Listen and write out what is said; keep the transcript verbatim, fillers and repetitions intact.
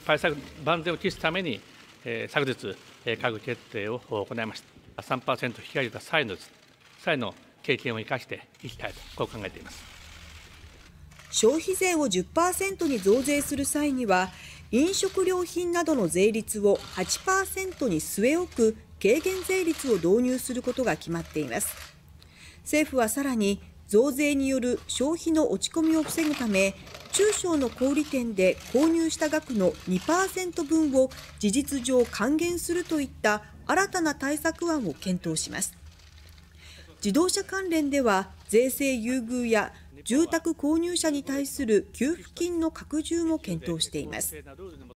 対策万全を期すために、えー、昨日、えー、閣議決定を行いました。さんパーセント 引き上げた際の際の経験を生かしていきたいと、こう考えています。 消費税を じゅっパーセント に増税する際には、飲食料品などの税率を はちパーセント に据え置く軽減税率を導入することが決まっています。政府はさらに、増税による消費の落ち込みを防ぐため、中小の小売店で購入した額の にパーセント 分を事実上還元するといった新たな対策案を検討します。自動車関連では、税制優遇や住宅購入者に対する給付金の拡充も検討しています。